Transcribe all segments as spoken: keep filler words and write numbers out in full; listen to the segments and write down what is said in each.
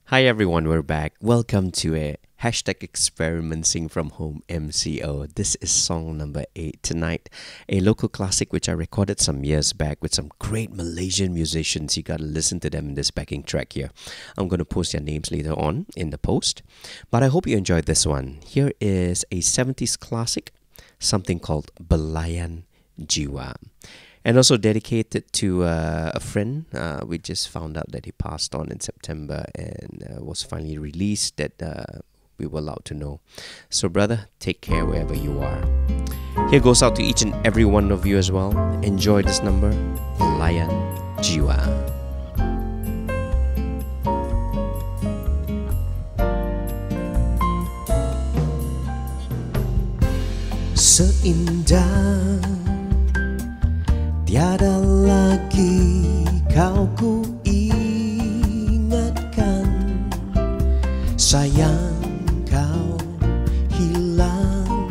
Hi everyone, we're back. Welcome to a hashtag experimenting from home M C O. This is song number eight tonight, a local classic which I recorded some years back with some great Malaysian musicians. You gotta listen to them in this backing track here. I'm gonna post their names later on in the post, but I hope you enjoyed this one. Here is a seventies classic, something called Belayan Jiwa. And also dedicated to uh, a friend. Uh, we just found out that he passed on in September and uh, was finally released that uh, we were allowed to know. So brother, take care wherever you are. Here goes out to each and every one of you as well. Enjoy this number, Belayan Jiwa. Seindah tiada lagi kau ku ingatkan, sayang kau hilang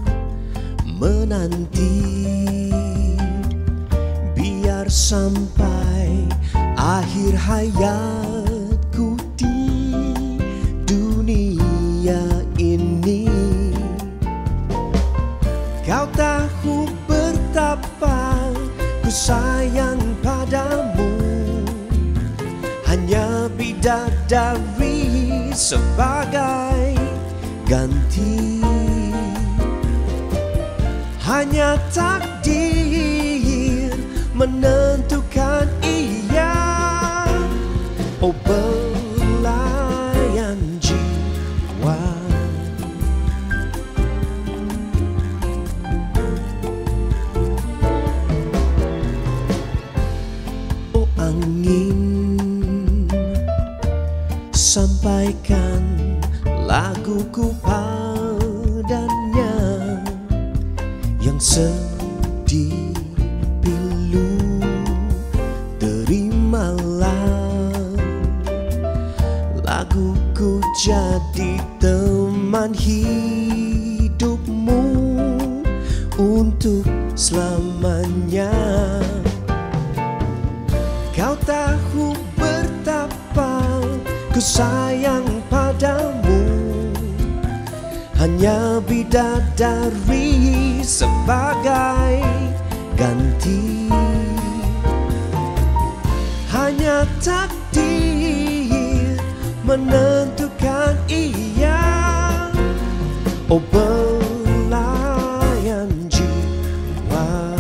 menanti, biar sampai akhir hayatku di dunia ini. Kau tahu betapa ku sayang padamu, hanya bidadari sebagai ganti. Hanya takdir menentukan ia. Oh belayan jiwa, angin, sampaikan laguku padanya yang sedih pilu. Terimalah laguku jadi teman hidupmu untuk selamanya. Kau tahu betapa ku sayang padamu, hanya bidadari sebagai ganti. Hanya takdir menentukan ia. Oh belayan jiwa,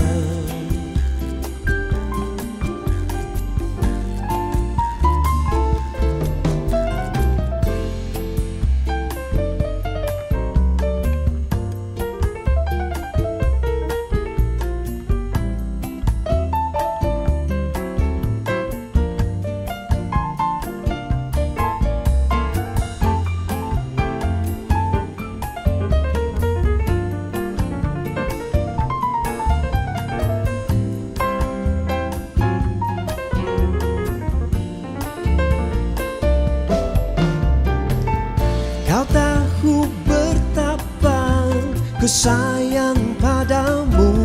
kau tahu betapa ku sayang padamu,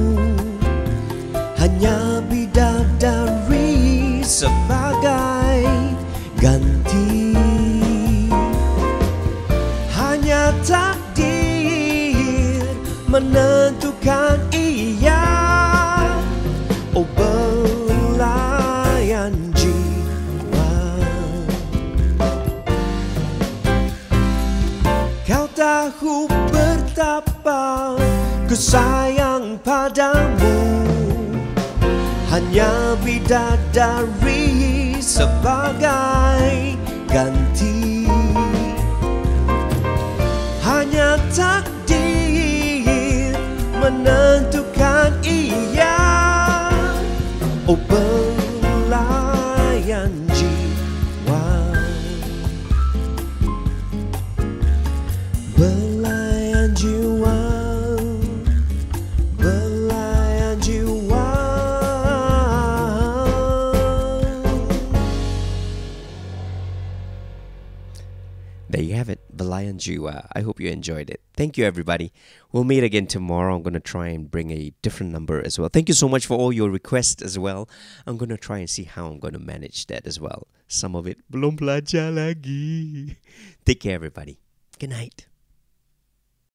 hanya bidadari sebagai ganti. Hanya takdir menentukan ia. Oh belayan jiwa, kau tahu betapa ku sayang padamu, hanya bidadari sebagai ganti. Hanya takdir menentukan ia. Oh belayan jiwa, belayan jiwa, belayan jiwa. There you have it, Belayan Jiwa. I hope you enjoyed it. Thank you, everybody. We'll meet again tomorrow. I'm going to try and bring a different number as well. Thank you so much for all your requests as well. I'm going to try and see how I'm going to manage that as well. Some of it belum belajar lagi. Take care, everybody. Good night.